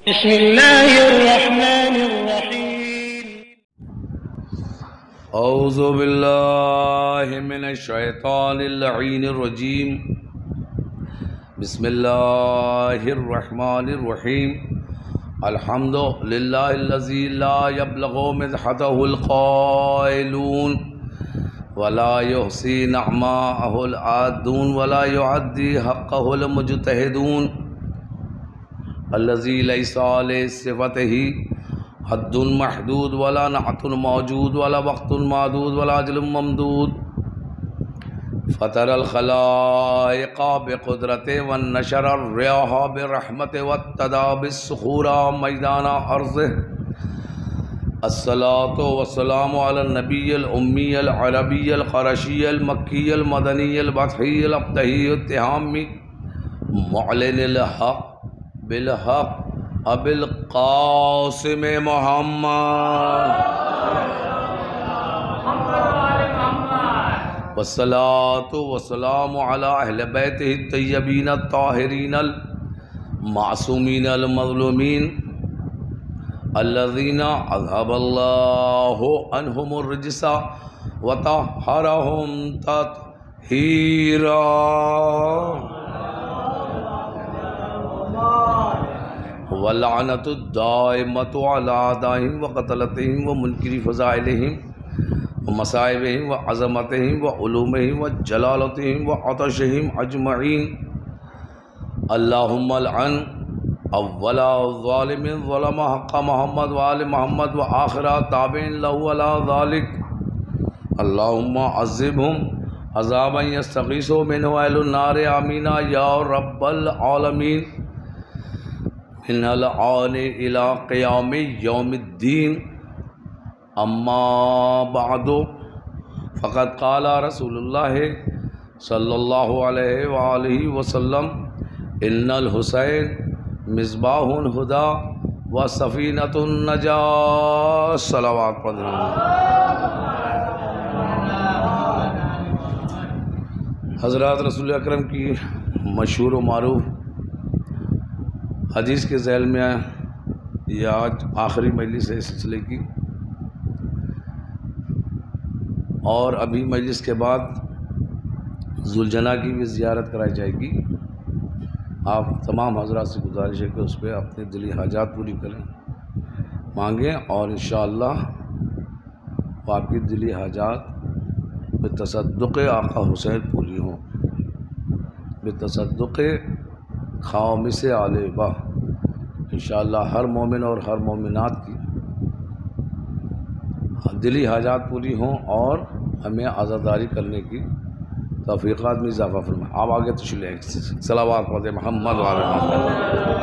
بسم الله الرحمن الرحيم. اعوذ باللہ من الشیطان اللعین الرجیم. بسم اللہ الرحمن الرحیم. الحمد للہ الذی لا یبلغ مدحتہ القائلون ولا یحصی نعماءہ العادون ولا یعدی حقہ المجتہدون الذی لیس لصفتہ حد محدود ولا نعت موجود ولا وقت معدود ولا اجل ممدود. فطر الخلائق بقدرت والنشر الریاح برحمت واتدا بالصخور میدان ارضه. الصلاة والسلام على النبی الامی العربی القرشی المکی المدنی البطحی الابتہی التہامی معلن الحق بالحق ابو القاسم محمد والصلاة والسلام على اہل بیتہ الطیبین الطاہرین المعصومین المظلومین الذین اذهب اللہ عنہم الرجس وطہرہم تطہیرا. واللعنة الدائمة على أعدائهم وقتلتهم ومنكر فضائلهم ومصائبهم وعظمتهم وعلومهم وجلالتهم وعطشهم أجمعين. اللهم العن أول الظالم ظلم حق محمد وآل محمد وآخر تابع له على ذلك. اللهم عذبهم عذابا يستغيث منه أهل النار آمين يا رب العالمين. من الآن إلى قيام يوم الدين. أما بعد فقد قال رسول الله صلى الله عليه وآله وسلم إن الحسين مصباح الهدى وسفينة النجاة. صلوات پڑھیں. حضرات رسول اکرم کی مشہور و معروف حدیث کے ذیل میں یہ آج آخری مجلس ہے اس سلسلے کی، اور ابھی مجلس کے بعد ذوالجناح کی بھی زیارت کرائی جائے گی. آپ تمام حضرات سے گزارش ہے کہ اس پہ اپنے دلی حاجات پوری کریں، مانگیں، اور انشاءاللہ وہ آپ کی دلی حاجات بتصدق آقا حسین پوری ہوں، بتصدق خامس علیبہ. انشاءاللہ ہر مومن اور ہر مومنات کی دلی حاجات پوری ہوں اور ہمیں عزاداری کرنے کی توفیقات میں اضافہ فرمائیں. آپ آگے تشریف لیں. صلوات پڑھیں محمد وعلی محمد.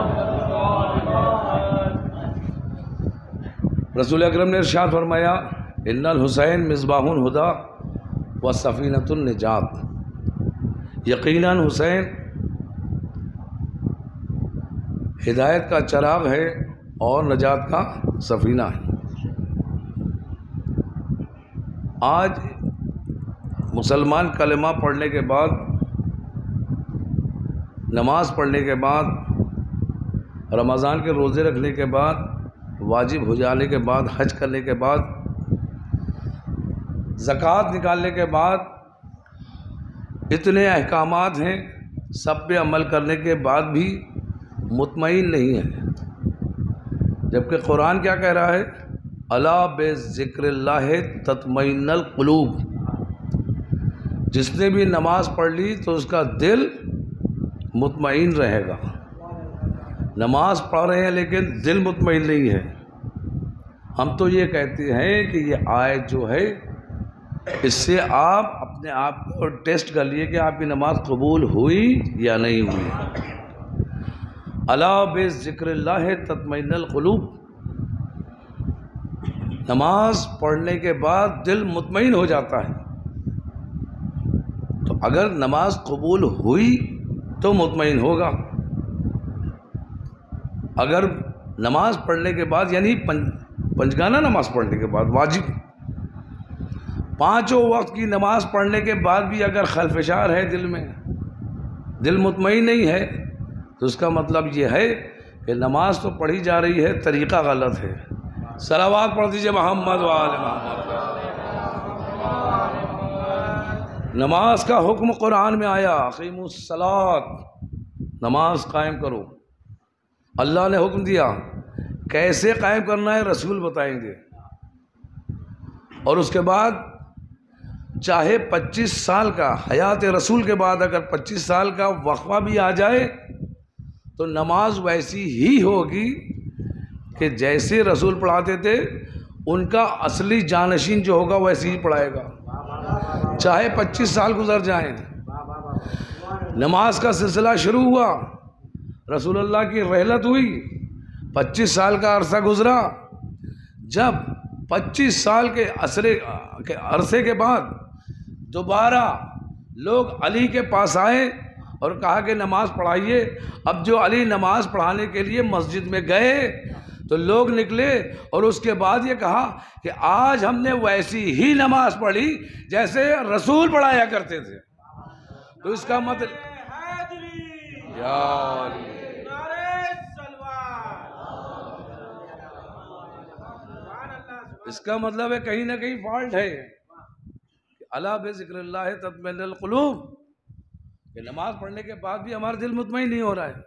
رسول اکرم نے ارشاد فرمایا ان الحسین مصباح الہدی و سفینۃ النجات. یقیناً حسین ہدایت کا چراغ ہے اور نجات کا سفینہ ہے. آج مسلمان کلمہ پڑھنے کے بعد، نماز پڑھنے کے بعد، رمضان کے روزے رکھنے کے بعد، واجب ہو جانے کے بعد، حج کرنے کے بعد، زکوٰۃ نکالنے کے بعد اتنے احکامات ہیں، سب پہ عمل کرنے کے بعد بھی مطمئن نہیں ہے. جبکہ قرآن کیا کہہ رہا ہے؟ الا بذکر اللہ تطمئن القلوب. جس نے بھی نماز پڑھ لی تو اس کا دل مطمئن رہے گا. نماز پڑھ رہے ہیں لیکن دل مطمئن نہیں ہے. ہم تو یہ کہتے ہیں کہ یہ آیت جو ہے اس سے آپ اپنے آپ کو ٹیسٹ کر لیے کہ آپ کی نماز قبول ہوئی یا نہیں ہوئی. الا بذکر اللہ تطمئن القلوب. نماز پڑھنے کے بعد دل مطمئن ہو جاتا ہے. تو اگر نماز قبول ہوئی تو مطمئن ہوگا. اگر نماز پڑھنے کے بعد یعنی پنجگانہ نماز پڑھنے کے بعد واجب پانچوں وقت کی نماز پڑھنے کے بعد بھی اگر خلفشار ہے دل میں، دل مطمئن نہیں ہے، تو اس کا مطلب یہ ہے کہ نماز تو پڑھی جا رہی ہے، طریقہ غلط ہے. صلوات پڑھ دیجئے محمد و آل محمد. نماز کا حکم قرآن میں آیا، اقیموا الصلاۃ، نماز قائم کرو. اللہ نے حکم دیا، کیسے قائم کرنا ہے رسول بتائیں گے. اور اس کے بعد چاہے 25 سال کا، حیات رسول کے بعد اگر 25 سال کا وقفہ بھی آ جائے تو نماز ویسی ہی ہوگی کہ جیسے رسول پڑھاتے تھے. ان کا اصلی جانشین جو ہوگا ویسے ہی پڑھائے گا، چاہے 25 سال گزر جائیں. نماز کا سلسلہ شروع ہوا، رسول اللہ کی رحلت ہوئی، 25 سال کا عرصہ گزرا. جب 25 سال کے عرصے کے بعد دوبارہ لوگ علی کے پاس آئے اور کہا کہ نماز پڑھائیے. اب جو علی نماز پڑھانے کے لیے مسجد میں گئے تو لوگ نکلے اور اس کے بعد یہ کہا کہ آج ہم نے ویسی ہی نماز پڑھی جیسے رسول پڑھایا کرتے تھے. تو اس کا مطلب اس کا مطلب ہے کہیں نہ کہیں فالٹ ہے. الا بذکر اللہ تطمئن القلوب، کہ نماز پڑھنے کے بعد بھی ہمارا دل مطمئن نہیں ہو رہا ہے.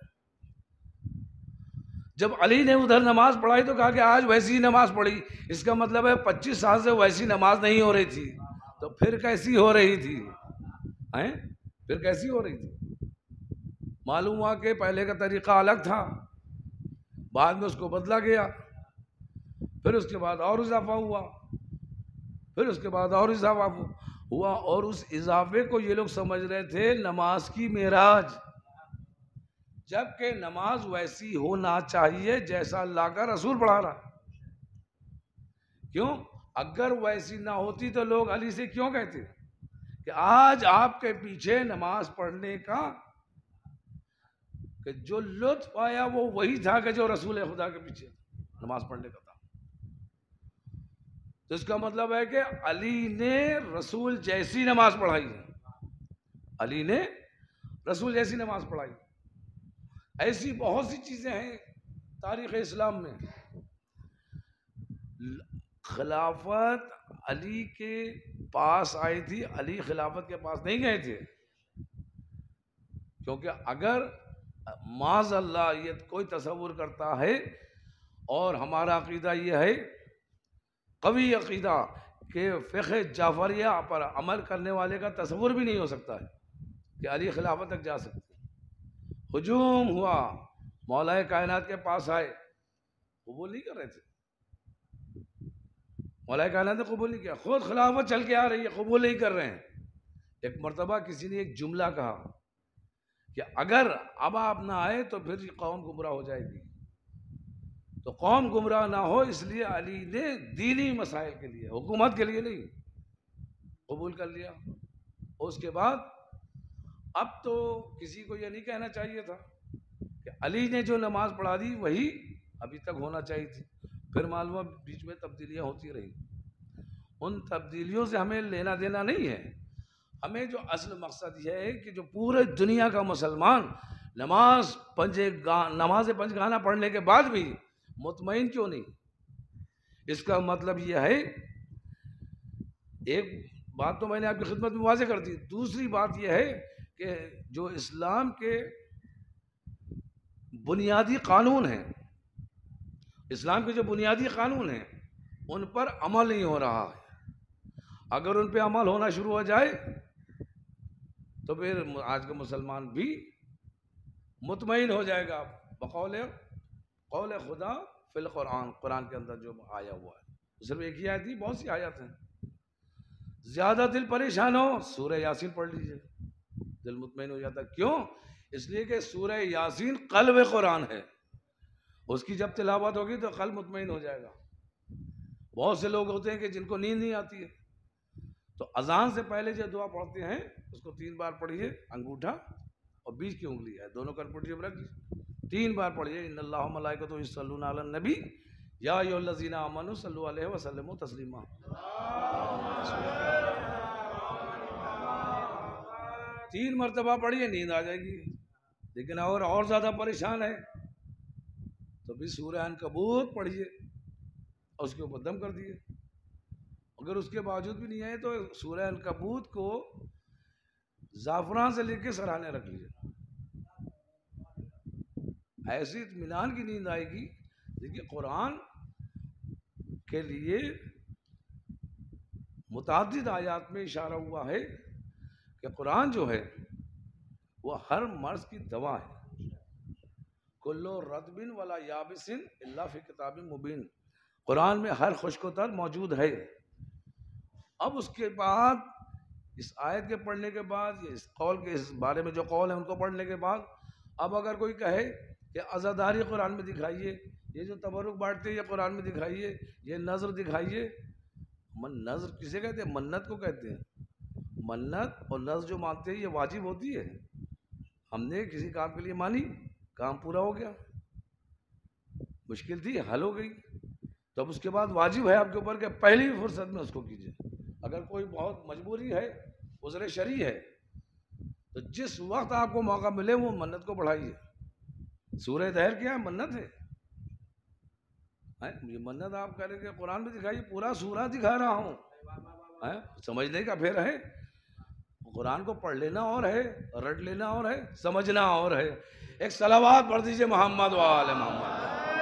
جب علی نے ادھر نماز پڑھائی تو کہا کہ آج ویسی ہی نماز پڑھی. اس کا مطلب ہے 25 سال سے ویسی نماز نہیں ہو رہی تھی، تو پھر کیسی ہو رہی تھی؟ پھر کیسی ہو رہی تھی؟ معلوم ہوا کہ پہلے کا طریقہ الگ تھا، بعد میں اس کو بدلا گیا، پھر اس کے بعد اور اضافہ ہوا، پھر اس کے بعد اور اضافہ ہوا. اور اس اضافے کو یہ لوگ سمجھ رہے تھے نماز کی معراج، جبکہ نماز ویسی ہونا چاہیے جیسا اللہ کا رسول پڑھا رہا. کیوں؟ اگر ویسی نہ ہوتی تو لوگ علی سے کیوں کہتے کہ آج آپ کے پیچھے نماز پڑھنے کا کہ جو لطف آیا وہ وہی تھا کہ جو رسول خدا کے پیچھے نماز پڑھنے کا تھا. تو اس کا مطلب ہے کہ علی نے رسول جیسی نماز پڑھائی ہے، علی نے رسول جیسی نماز پڑھائی. ایسی بہت سی چیزیں ہیں تاریخ اسلام میں. خلافت علی کے پاس آئی تھی، علی خلافت کے پاس نہیں گئے تھے، کیونکہ اگر معاذ اللہ یہ کوئی تصور کرتا ہے، اور ہمارا عقیدہ یہ ہے قوی عقیدہ کہ فقہ جعفریہ پر عمل کرنے والے کا تصور بھی نہیں ہو سکتا ہے کہ علی خلافت تک جا سکتے. ہجوم ہوا، مولا کائنات کے پاس آئے، قبول نہیں کر رہے تھے. مولا کائنات نے قبول نہیں کیا، خود خلافت چل کے آ رہی ہے، قبول نہیں کر رہے ہیں. ایک مرتبہ کسی نے ایک جملہ کہا کہ اگر اب آپ نہ آئے تو پھر قوم گمراہ ہو جائے گی. تو قوم گمراہ نہ ہو اس لیے علی نے دینی مسائل کے لیے، حکومت کے لیے نہیں، قبول کر لیا. اس کے بعد اب تو کسی کو یہ نہیں کہنا چاہیے تھا کہ علی نے جو نماز پڑھا دی وہی ابھی تک ہونا چاہیے تھی. پھر معلوم بیچ میں تبدیلیاں ہوتی رہی. ان تبدیلیوں سے ہمیں لینا دینا نہیں ہے. ہمیں جو اصل مقصد یہ ہے کہ جو پورے دنیا کا مسلمان نماز پنج گانا پڑھنے کے بعد بھی مطمئن کیوں نہیں. اس کا مطلب یہ ہے، ایک بات تو میں نے آپ کی خدمت میں واضح کر دی. دوسری بات یہ ہے کہ جو اسلام کے بنیادی قانون ہیں، اسلام کے جو بنیادی قانون ہیں ان پر عمل نہیں ہو رہا ہے. اگر ان پہ عمل ہونا شروع ہو جائے تو پھر آج کا مسلمان بھی مطمئن ہو جائے گا بقول قول خدا فی القرآن. قرآن کے اندر جو آیا ہوا ہے صرف ایک ہی آیت نہیں، بہت سی آیات ہیں. زیادہ دل پریشان ہو سورہ یاسین پڑھ لیجئے، دل مطمئن ہو جاتا. کیوں؟ اس لیے کہ سورہ یاسین قلب قرآن ہے، اس کی جب تلاوت ہوگی تو قلب مطمئن ہو جائے گا. بہت سے لوگ ہوتے ہیں کہ جن کو نیند نہیں آتی ہے، تو اذان سے پہلے جو دعا پڑھتے ہیں اس کو 3 بار پڑھیے. انگوٹھا اور بیچ کی انگلی ہے دونوں کنپوٹی میں رکھ 3 بار پڑھیے. ان اللہ ملائکتہ یصلون علی النبی یا ایھا الذین آمنوا صلوا علیہ وسلموا تسلیما. 3 مرتبہ پڑھیے، نیند آ جائے گی. لیکن اور زیادہ پریشان ہے تو بھی سورہ عنکبوت پڑھیے اور اس کے اوپر دم کر دیے. اگر اس کے باوجود بھی نہیں آئے تو سورہ عنکبوت کو زعفران سے لے کے سرانے رکھ لیجیے. ایسی اطمینان کی نیند آئے گی. دیکھیے قرآن کے لیے متعدد آیات میں اشارہ ہوا ہے کہ قرآن جو ہے وہ ہر مرض کی دوا ہے. کلو رطب ولا یابس الا فی کتاب مبین. قرآن میں ہر خشک و تر موجود ہے. اب اس کے بعد اس آیت کے پڑھنے کے بعد یا اس قول کے اس بارے میں جو قول ہے ان کو پڑھنے کے بعد اب اگر کوئی کہے کہ عزاداری قرآن میں دکھائیے, یہ جو تبرک بانٹتے ہیں یہ قرآن میں دکھائیے, یہ نظر دکھائیے. نظر کسے کہتے ہیں؟ منت کو کہتے ہیں. منت اور نظر جو مانتے ہیں یہ واجب ہوتی ہے. ہم نے کسی کام کے لیے مانی, کام پورا ہو گیا, مشکل تھی حل ہو گئی, تو اب اس کے بعد واجب ہے آپ کے اوپر کہ پہلی فرصت میں اس کو کیجیے. اگر کوئی بہت مجبوری ہے, عذر شرعی ہے, تو جس وقت آپ کو موقع ملے وہ منت کو بڑھائیے. سورہ دہر کیا ہے؟ منت ہے. یہ منت آپ کہہ رہے کہ قرآن میں دکھائیے, پورا سورہ دکھا رہا ہوں. سمجھنے کا پھر ہے. قرآن کو پڑھ لینا اور ہے, رٹ لینا اور ہے, سمجھنا اور ہے. ایک صلوات پڑھ دیجیے محمد وآل محمد.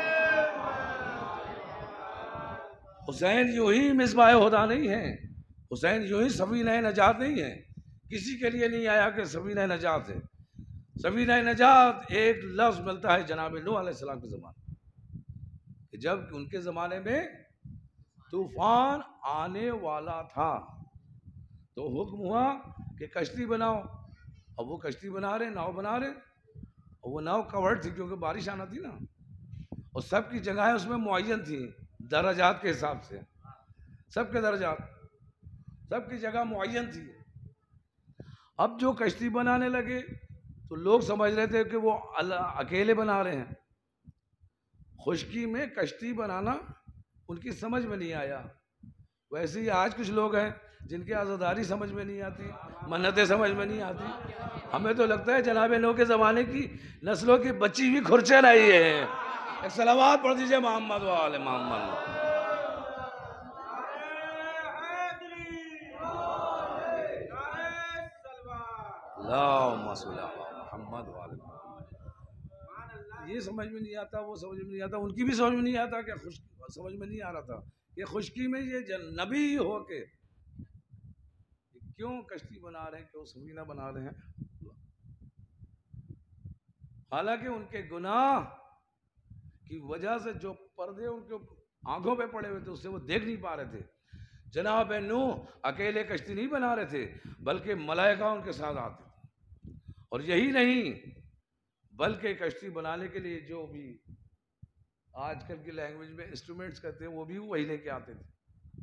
حسین یوں ہی مصباح ہدیٰ نہیں ہے, حسین یوں ہی سفینہ نجات نہیں ہے. کسی کے لیے نہیں آیا کہ سفینہ نجات ہے. سفینہ نجات ایک لفظ ملتا ہے جناب نوح علیہ السلام کے زمانے میں, جب ان کے زمانے میں طوفان آنے والا تھا تو حکم ہوا کہ کشتی بناؤ. اب وہ کشتی بنا رہے, ناؤ بنا رہے, اور وہ ناؤ کورڈ تھی کیونکہ بارش آنا تھی نا, اور سب کی جگہیں اس میں معین تھیں درجات کے حساب سے. سب کے درجات, سب کی جگہ معین تھی. اب جو کشتی بنانے لگے تو لوگ سمجھ رہے تھے کہ وہ اکیلے بنا رہے ہیں. خشکی میں کشتی بنانا ان کی سمجھ میں نہیں آیا. ویسے ہی آج کچھ لوگ ہیں جن کی عزاداری سمجھ میں نہیں آتی, منتیں سمجھ میں نہیں آتی. ہمیں تو لگتا ہے جناب نوح کے زمانے کی نسلوں کی بچی بھی کھرچے رہی ہے. ایک صلوات پڑھ دیجیے محمد وآل محمد. اللہم صل علی محمد وآل محمد. یہ سمجھ میں نہیں آتا, وہ سمجھ میں نہیں آتا, ان کی بھی سمجھ میں نہیں آتا کہ سمجھ میں نہیں آ رہا تھا کہ خشکی میں یہ نبی ہو کے کیوں کشتی بنا رہے ہیں, کیوں سفینہ بنا رہے ہیں. حالانکہ ان کے گناہ کی وجہ سے جو پردے ان کے آنکھوں پہ پڑے ہوئے تھے اس سے وہ دیکھ نہیں پا رہے تھے. جناب نوح اکیلے کشتی نہیں بنا رہے تھے بلکہ ملائکہ ان کے ساتھ آتے تھے. اور یہی نہیں بلکہ کشتی بنانے کے لیے جو بھی آج کل کی لینگویج میں انسٹرومنٹس کہتے ہیں وہ بھی وہی لے کے آتے تھے.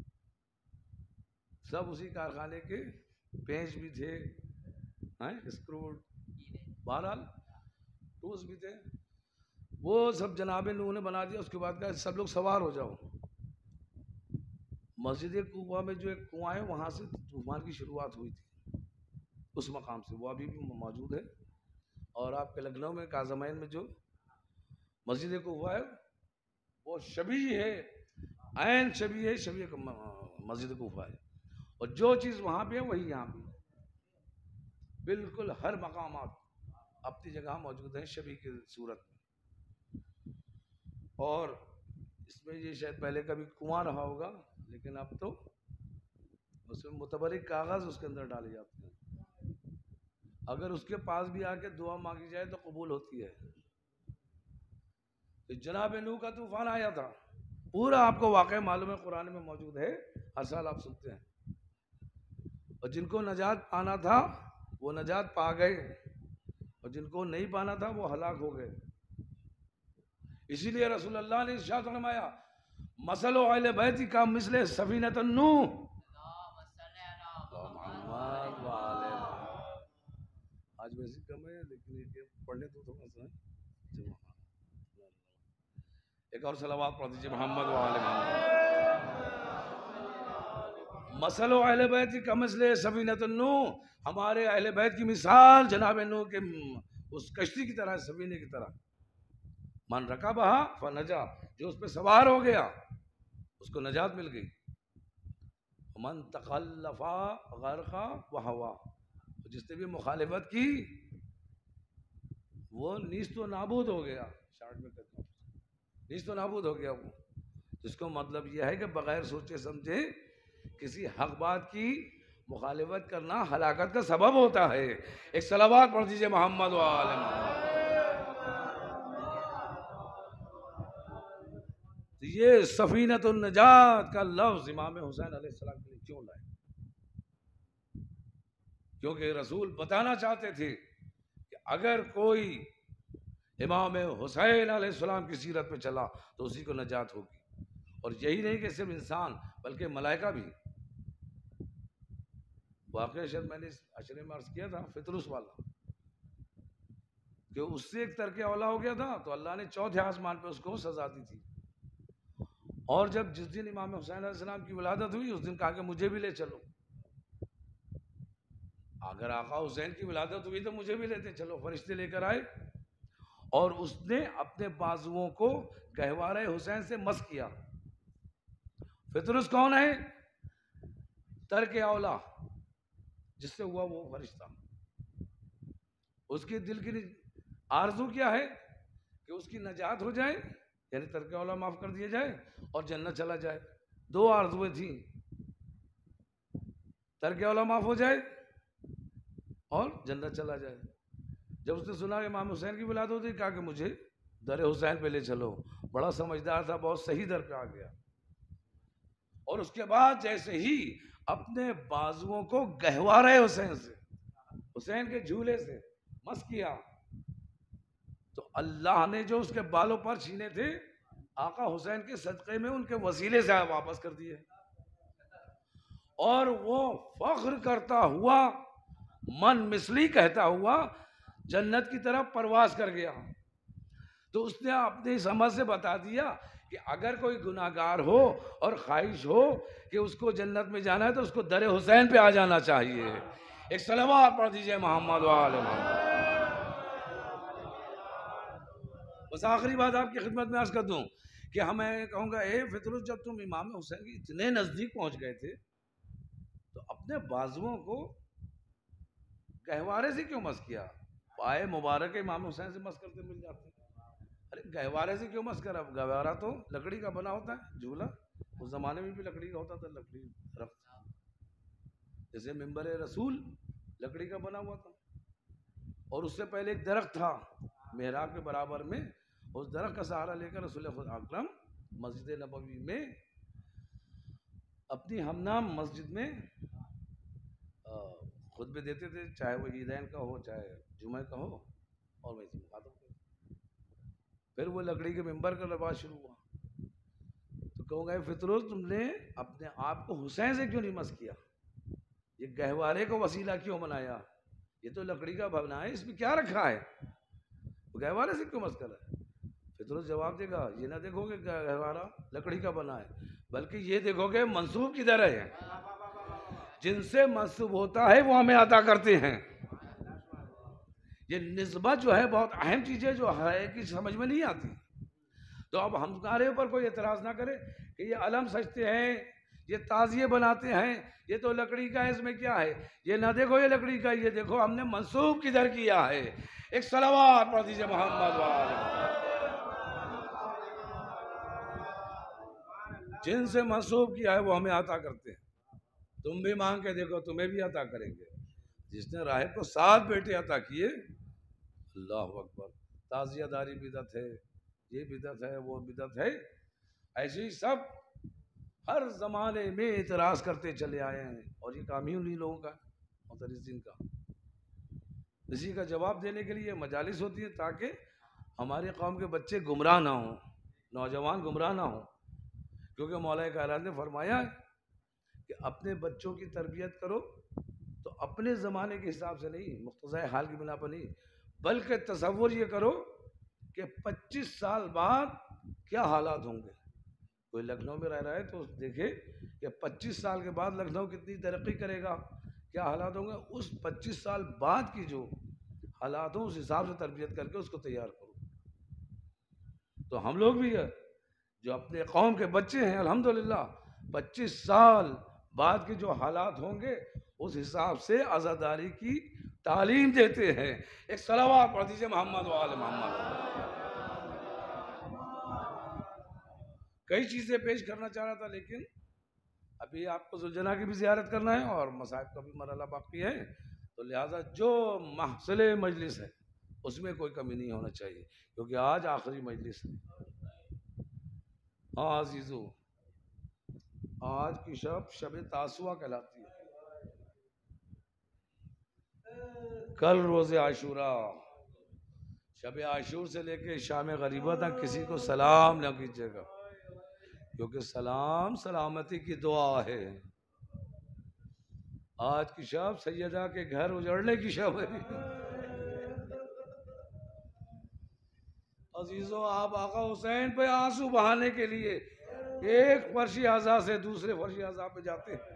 سب اسی کارخانے کے پینچ بھی تھے, اسکرو, بہرحال ٹولز بھی تھے. وہ سب جناب نوح نے بنا دیا. اس کے بعد کہا سب لوگ سوار ہو جاؤ. مسجد کوفہ میں جو ایک کنواں ہے وہاں سے طوفان کی شروعات ہوئی تھی, اس مقام سے, وہ ابھی بھی موجود ہے. اور آپ کے لکھنؤ میں کاظمین میں جو مسجد کوفہ ہے وہ شبیہ ہے, عین شبیہ ہے, شبیہ مسجد کوفہ ہے. اور جو چیز وہاں پہ ہے وہی یہاں پہ بالکل ہر مقامات اپنی جگہ موجود ہیں شبیہ کی صورت میں. اور اس میں یہ شاید پہلے کبھی کنواں رہا ہوگا لیکن اب تو اس میں متبرک کاغذ اس کے اندر ڈالے جاتے ہیں. اگر اس کے پاس بھی آ کے دعا مانگی جائے تو قبول ہوتی ہے. تو جناب نوح کا طوفان آیا تھا, پورا آپ کو واقعہ معلوم ہے, قرآن میں موجود ہے, ہر سال آپ سنتے ہیں. اور جن کو نجات پانا تھا وہ نجات پا گئے, اور جن کو نہیں پانا تھا وہ ہلاک ہو گئے. اسی لیے رسول اللہ نے ارشاد فرمایا مثل اہل بیت کا مثل سفینۃ نوح. آج ویسے کم ہے لیکن یہ پڑھنے تو تھوڑا سا ہے. ایک اور صلوات پڑھ دیجیے محمد وآل محمد. مثل اہل بیت کمثل سفینۃ نوح. ہمارے اہل بیت کی مثال جناب نوح کے اس کشتی کی طرح, سفینے کی طرح. من رکبہا فنجا، جو اس پہ سوار ہو گیا اس کو نجات مل گئی. من تخلفا غرقا وہوا، جس نے بھی مخالفت کی وہ نیست و نابود ہو گیا. شارٹ میں کہتا ہوں نیست و نابود ہو گیا وہ. جس کو مطلب یہ ہے کہ بغیر سوچے سمجھے کسی حق بات کی مخالفت کرنا ہلاکت کا سبب ہوتا ہے. ایک صلوات پڑھ دیجئے محمد و آل محمد. یہ سفینۃ النجات کا لفظ امام حسین علیہ السلام کے لیے کیوں لائے؟ کیونکہ رسول بتانا چاہتے تھے کہ اگر کوئی امام حسین علیہ السلام کی سیرت پہ چلا تو اسی کو نجات ہوگی. اور یہی نہیں کہ صرف انسان بلکہ ملائکہ بھی. واقعہ شاید میں نے اشرے میں عرض کیا تھا فطرس والا، کہ اس سے ایک ترک اولا ہو گیا تھا تو اللہ نے چوتھے آسمان پہ اس کو سزا دی تھی. اور جس دن امام حسین علیہ السلام کی ولادت ہوئی اس دن کہا کہ مجھے بھی لے چلو. اگر آقا حسین کی ولادت ہوئی تو مجھے بھی لیتے چلو. فرشتے لے کر آئے اور اس نے اپنے بازوؤں کو گہوارہ حسین سے مس کیا. فطرس کون ہے؟ ترک اولا جس سے ہوا وہ فرشتہ. اس کے دل کی آرزو کیا ہے کہ اس کی نجات ہو جائے، یعنی ترک اولا معاف کر دیا جائے اور جنت چلا جائے. دو آرزویں تھیں، ترک اولا معاف ہو جائے اور جنت چلا جائے. جب اس نے سنا کہ امام حسین کی ولادت ہوتی کہا کہ مجھے در حسین پہ لے چلو. بڑا سمجھدار تھا، بہت صحیح در پہ آ گیا. اور اس کے بعد جیسے ہی اپنے بازوؤں کو گہوارہ حسین سے، حسین کے جھولے سے مس کیا تو اللہ نے جو اس کے بالوں پر چھینے تھے آقا حسین کے صدقے میں ان کے وسیلے سے واپس کر دیے. اور وہ فخر کرتا ہوا من مثلی کہتا ہوا جنت کی طرف پرواز کر گیا. تو اس نے اپنی سمجھ سے بتا دیا کہ اگر کوئی گناہ گار ہو اور خواہش ہو کہ اس کو جنت میں جانا ہے تو اس کو در حسین پہ آ جانا چاہیے. ایک صلوات پڑھ دیجئے محمد و آل محمد. بس آخری بات آپ کی خدمت میں عرض کر دوں کہ میں کہوں گا اے فطرس، جب تم امام حسین کے اتنے نزدیک پہنچ گئے تھے تو اپنے بازوؤں کو گہوارے سے کیوں مس کیا؟ پائے مبارک امام حسین سے مس کرتے مل جاتے. ارے گہوارے سے کیوں مس کرا؟ گہوارہ تو لکڑی کا بنا ہوتا ہے جھولا. اس زمانے میں بھی لکڑی کا ہوتا تھا، لکڑی درخت جیسے ممبر رسول لکڑی کا بنا ہوا تھا. اور اس سے پہلے ایک درخت تھا محراب کے برابر میں، اس درخت کا سہارا لے کر رسول خدا اکرم مسجد نبوی میں اپنی ہمنام مسجد میں خطبے دیتے تھے، چاہے وہ عیدین کا ہو چاہے جمعہ کا ہو، اور ویسے مخاطب کرتے. پھر وہ لکڑی کے ممبر کا رواج شروع ہوا. تو کہوں گا فطرس، تم نے اپنے آپ کو حسین سے کیوں نہیں مس کیا؟ یہ گہوارے کو وسیلہ کیوں بنایا؟ یہ تو لکڑی کا بنا ہے، اس میں کیا رکھا ہے؟ گہوارے سے کیوں مس کرا ہے؟ فطرس جواب دے گا یہ نہ دیکھو کہ گہوارہ لکڑی کا بنا ہے، بلکہ یہ دیکھو کہ منسوب کدھر ہے. جن سے منسوب ہوتا ہے وہ ہمیں عطا کرتے ہیں. یہ نسبت جو ہے بہت اہم چیز ہے جو ہے کہ سمجھ میں نہیں آتی. تو اب ہمارے اوپر کوئی اعتراض نہ کرے کہ یہ علم سجتے ہیں، یہ تعزیے بناتے ہیں، یہ تو لکڑی کا ہے، اس میں کیا ہے؟ یہ نہ دیکھو یہ لکڑی کا، یہ دیکھو ہم نے منسوب کدھر کیا ہے. ایک صلوات پڑھ دیجئے محمد والے. جن سے منسوب کیا ہے وہ ہمیں عطا کرتے ہیں. تم بھی مانگ کے دیکھو تمہیں بھی عطا کریں گے. جس نے راہب کو 7 بیٹے عطا کیے، اللہ اکبر. تعزیہ داری بدعت ہے، یہ بدعت ہے، وہ بدعت ہے. ایسے ہی سب ہر زمانے میں اعتراض کرتے چلے آئے ہیں، اور یہ کام ہی انہیں لوگوں کا معترضین کا. اسی کا جواب دینے کے لیے مجالس ہوتی ہے تاکہ ہماری قوم کے بچے گمراہ نہ ہوں، نوجوان گمراہ نہ ہوں. کیونکہ مولا کائنات نے فرمایا کہ اپنے بچوں کی تربیت کرو تو اپنے زمانے کے حساب سے نہیں، مقتضۂ حال کی بنا پر نہیں، بلکہ تصور یہ کرو کہ 25 سال بعد کیا حالات ہوں گے. کوئی لکھنؤ میں رہ رہا ہے تو دیکھے کہ 25 سال کے بعد لکھنؤ کتنی ترقی کرے گا، کیا حالات ہوں گے. اس 25 سال بعد کی جو حالات ہوں اس حساب سے تربیت کر کے اس کو تیار کرو. تو ہم لوگ بھی جو اپنے قوم کے بچے ہیں الحمدللہ 25 سال بعد کے جو حالات ہوں گے اس حساب سے عزاداری کی تعلیم دیتے ہیں. ایک صلوات پڑھ دیجیے محمد و آل محمد. کئی چیزیں پیش کرنا چاہ رہا تھا لیکن ابھی آپ کو ذوالجناح کی بھی زیارت کرنا ہے اور مصائب کا بھی مرحلہ باقی ہے، تو لہٰذا جو محصل مجلس ہے اس میں کوئی کمی نہیں ہونا چاہیے کیونکہ آج آخری مجلس ہے. ہاں عزیزو، آج کی شب تاسوعہ کہلاتی ہے. کل روز عاشورہ، شب عاشور سے لے کے شام غریبہ تک کسی کو سلام نہ کیجیے گا کیونکہ سلام سلامتی کی دعا ہے. آج کی شب سیدہ کے گھر اجڑنے کی شب ہے. عزیزو، آپ آقا حسین پہ آنسو بہانے کے لیے ایک فرشی اعضاء سے دوسرے فرشی اعضاء پہ جاتے ہیں.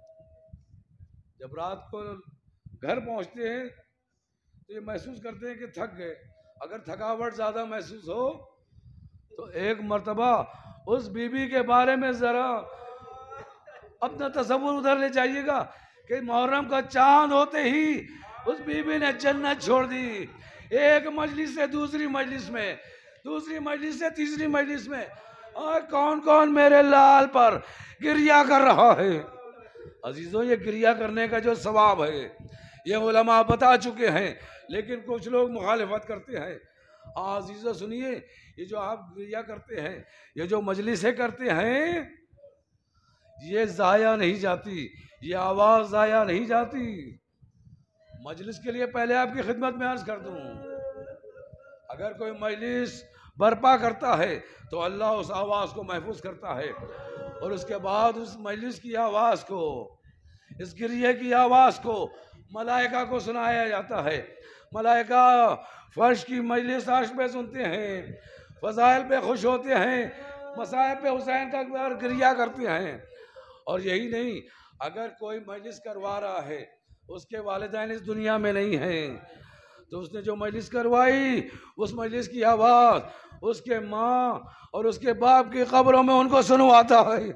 جب رات کو گھر پہنچتے ہیں تو یہ محسوس کرتے ہیں کہ تھک گئے. اگر تھکاوٹ زیادہ محسوس ہو تو ایک مرتبہ اس بی بی کے بارے میں ذرا اپنا تصور ادھر لے جائیے گا کہ محرم کا چاند ہوتے ہی اس بی بی نے جنت چھوڑ دی. ایک مجلس سے دوسری مجلس میں، دوسری مجلس سے تیسری مجلس میں، اور کون کون میرے لال پر گریہ کر رہا ہے. عزیزوں، یہ گریہ کرنے کا جو ثواب ہے یہ علماء بتا چکے ہیں لیکن کچھ لوگ مخالفت کرتے ہیں. عزیزوں سنیے، یہ جو آپ گریہ کرتے ہیں، یہ جو مجلسیں کرتے ہیں، یہ ضائع نہیں جاتی، یہ آواز ضائع نہیں جاتی. مجلس کے لیے پہلے آپ کی خدمت میں عرض کر دوں، اگر کوئی مجلس برپا کرتا ہے تو اللہ اس آواز کو محفوظ کرتا ہے اور اس کے بعد اس مجلس کی آواز کو، اس گریہ کی آواز کو ملائکہ کو سنایا جاتا ہے. ملائکہ فرش کی مجلس عرش پہ سنتے ہیں، فضائل پہ خوش ہوتے ہیں، مصائب پہ حسین کا گریہ کرتے ہیں. اور یہی نہیں، اگر کوئی مجلس کروا رہا ہے، اس کے والدین اس دنیا میں نہیں ہیں، تو اس نے جو مجلس کروائی اس مجلس کی آواز اس کے ماں اور اس کے باپ کی قبروں میں ان کو سنواتا ہے.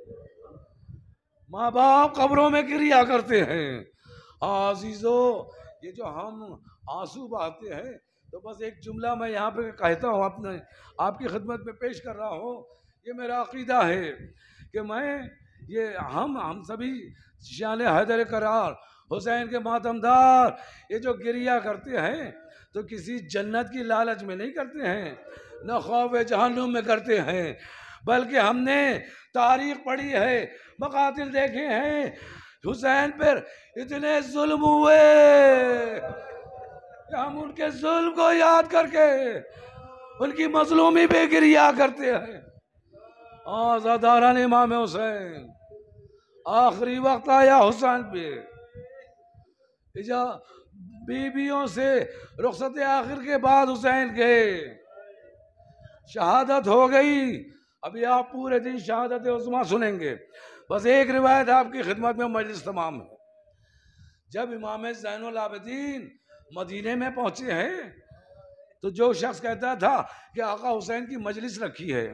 ماں باپ قبروں میں گریہ کرتے ہیں. عزیزو، یہ جو ہم آنسو بہاتے ہیں، تو بس ایک جملہ میں یہاں پہ کہتا ہوں، آپ کی خدمت میں پیش کر رہا ہوں. یہ میرا عقیدہ ہے کہ ہم سبھی شان حیدر کرار حسین کے ماتمدار یہ جو گریہ کرتے ہیں تو کسی جنت کی لالچ میں نہیں کرتے ہیں، نہ خوف جہنم میں کرتے ہیں، بلکہ ہم نے تاریخ پڑھی ہے، مقاتل دیکھے ہیں، حسین پر اتنے ظلم ہوئے کہ ہم ان کے ظلم کو یاد کر کے ان کی مظلومی پہ گریہ کرتے ہیں. آزاداران امام حسین، آخری وقت آیا حسین پہ. بیویوں سے رخصت آخر کے بعد حسین گئے، شہادت ہو گئی. ابھی آپ پورے دن شہادت عظمیٰ سنیں گے. بس ایک روایت آپ کی خدمت میں مجلس تمام ہے. جب امام زین العابدین مدینے میں پہنچے ہیں تو جو شخص کہتا تھا کہ آقا حسین کی مجلس رکھی ہے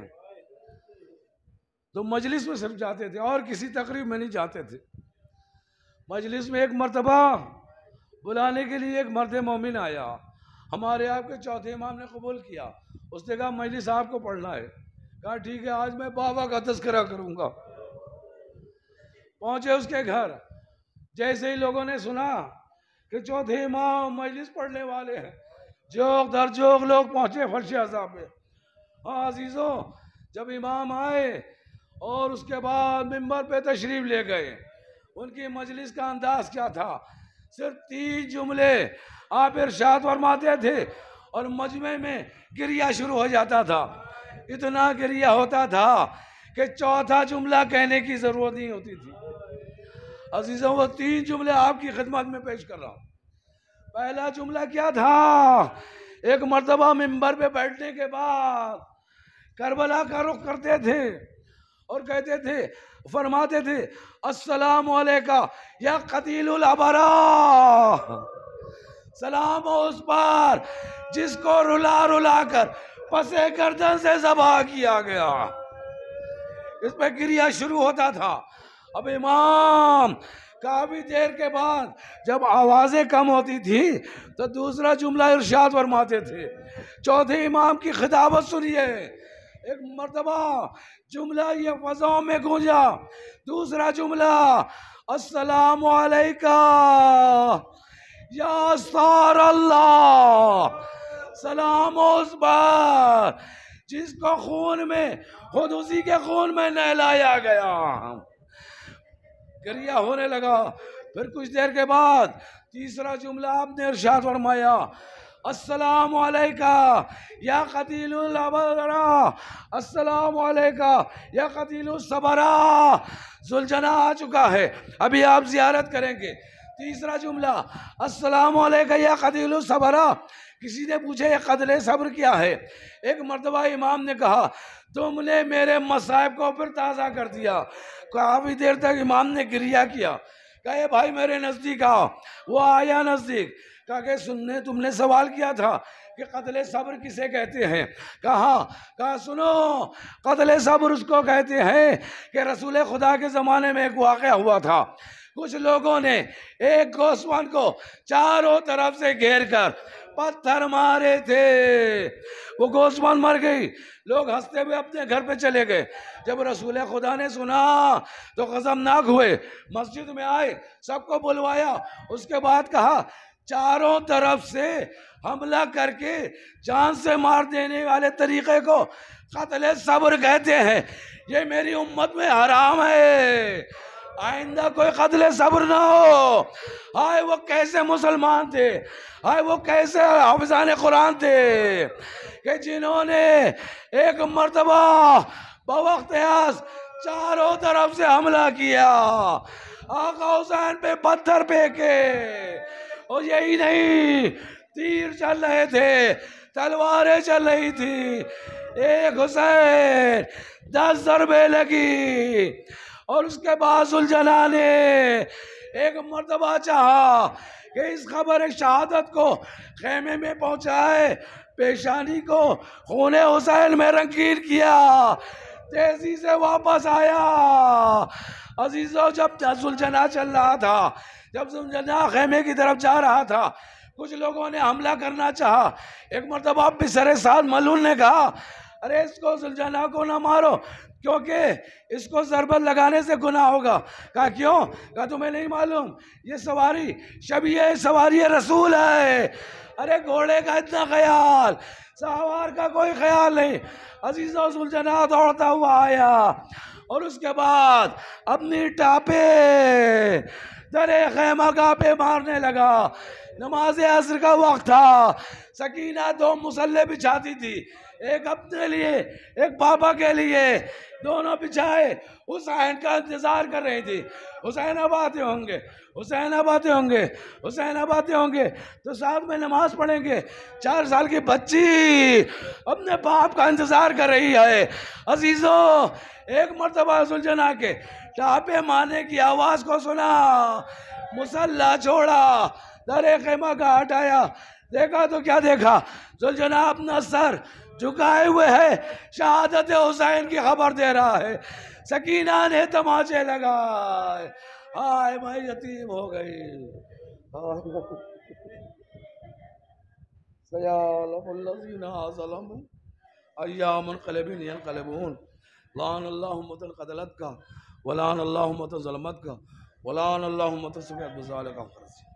تو مجلس میں صرف جاتے تھے اور کسی تقریب میں نہیں جاتے تھے. مجلس میں ایک مرتبہ بلانے کے لیے ایک مرد مومن آیا، ہمارے آپ کے چوتھے امام نے قبول کیا. اس نے کہا مجلس آپ کو پڑھنا ہے. کہا ٹھیک ہے، آج میں بابا کا تذکرہ کروں گا. پہنچے اس کے گھر، جیسے ہی لوگوں نے سنا کہ چوتھے امام مجلس پڑھنے والے ہیں، جوگ در جوگ لوگ پہنچے فرش اعضاء پہ. ہاں عزیزو، جب امام آئے اور اس کے بعد منبر پہ تشریف لے گئے، ان کی مجلس کا انداز کیا تھا؟ صرف 3 جملے آپ ارشاد فرماتے تھے اور مجمع میں گریہ شروع ہو جاتا تھا. اتنا گریہ ہوتا تھا کہ چوتھا جملہ کہنے کی ضرورت نہیں ہوتی تھی. عزیزوں، وہ 3 جملے آپ کی خدمت میں پیش کر رہا ہوں. پہلا جملہ کیا تھا؟ ایک مرتبہ منبر پہ بیٹھنے کے بعد کربلا کا رخ کرتے تھے اور کہتے تھے، فرماتے تھے، السلام علیکہ یا قتیل الابرار. سلام ہو اس پر جس کو رلا رلا کر پس گردن سے ذبح کیا گیا۔ اس پہ گریہ شروع ہوتا تھا۔ اب امام کافی دیر کے بعد جب آوازیں کم ہوتی تھی تو دوسرا جملہ ارشاد فرماتے تھے۔ چوتھے امام کی خطابت سنیے، ایک مرتبہ جملہ یہ فضاؤں میں گونجا، دوسرا جملہ السلام علیکہ یا استار اللہ، سلام اس پر جس کو خون میں خود اسی کے خون میں نہلایا گیا۔ گریہ ہونے لگا۔ پھر کچھ دیر کے بعد تیسرا جملہ آپ نے ارشاد فرمایا السلام علیکہ یا قتیل الابرا، السلام علیکہ یا قتیل الصبرا، ذوالجناح آ چکا ہے، ابھی آپ زیارت کریں گے۔ تیسرا جملہ السلام علیکہ یا قتیل الصبرا۔ کسی نے پوچھا یہ قتل صبر کیا ہے؟ ایک مرتبہ امام نے کہا تم نے میرے مصائب کو پھر تازہ کر دیا۔ کافی دیر تک امام نے گریہ کیا، کہا اے بھائی میرے نزدیک آؤ۔ وہ آیا نزدیک، کہا کہ تم نے سوال کیا تھا کہ قتل صبر کسے کہتے ہیں؟ کہا سنو، قتل صبر اس کو کہتے ہیں کہ رسول خدا کے زمانے میں ایک واقعہ ہوا تھا۔ کچھ لوگوں نے ایک گوسفند کو چاروں طرف سے گھیر کر پتھر مارے تھے، وہ گوسفند مر گئی، لوگ ہنستے ہوئے اپنے گھر پہ چلے گئے۔ جب رسول خدا نے سنا تو غضبناک ہوئے، مسجد میں آئے، سب کو بلوایا، اس کے بعد کہا چاروں طرف سے حملہ کر کے جان سے مار دینے والے طریقے کو قتل صبر کہتے ہیں، یہ میری امت میں حرام ہے، آئندہ کوئی قتل صبر نہ ہو۔ ہائے وہ کیسے مسلمان تھے، ہائے وہ کیسے حافظان قرآن تھے کہ جنہوں نے ایک مرتبہ بوقت یاس چاروں طرف سے حملہ کیا، آقا حسین پہ پتھر پھینکے، اور یہی نہیں تیر چل رہے تھے، تلواریں چل رہی تھی، ایک حسین 10 ضربیں لگی، اور اس کے بعد ذوالجلال نے ایک مرتبہ چاہا کہ اس خبر شہادت کو خیمے میں پہنچائے، پیشانی کو خون حسین میں رنگین کیا، تیزی سے واپس آیا۔ عزیزو جب ذوالجلال چل رہا تھا، جب ذوالجلال خیمے کی طرف جا رہا تھا، کچھ لوگوں نے حملہ کرنا چاہا۔ ایک مرتبہ بسر سعد ملعون نے کہا ارے اس کو ذوالجلال کو نہ مارو کیونکہ اس کو ضربت لگانے سے گناہ ہوگا۔ کہا کیوں؟ کہا تمہیں نہیں معلوم یہ سواری شبیہ سواری رسول ہے۔ ارے گھوڑے کا اتنا خیال، سوار کا کوئی خیال نہیں۔ عزیزو ذوالجلال دوڑتا ہوا آیا اور اس کے بعد اپنی ٹاپے در خیمہ گاہ پہ مارنے لگا۔ نماز عصر کا وقت تھا، سکینہ 2 مصلے بچھاتی تھی، ایک اپنے لیے ایک بابا کے لیے، دونوں بچھائے حسین کا انتظار کر رہی تھی۔ حسین اب آتے ہوں گے، حسین اب آتے ہوں گے، حسین اب آتے ہوں گے تو ساتھ میں نماز پڑھیں گے۔ 4 سال کی بچی اپنے باپ کا انتظار کر رہی ہے۔ عزیزو ایک مرتبہ ذوالجناح کے ٹاپے مارنے کی آواز کو سنا، مسلح چھوڑا، در خیمہ کا ہٹایا، دیکھا تو کیا دیکھا، ذوالجناح اپنا سر جھکائے ہوئے ہے، شہادت حسین کی خبر دے رہا ہے۔ سکینہ نے تماچے لگائے، ہائے میں یتیم ہو گئی، سیعلم الذین ظلموا ایام منقلبین ینقلبون، لعن اللہ امة قتلتک ولعن اللہ امة ظلمتک ولعن اللہ امة سمعت بذلک خرج۔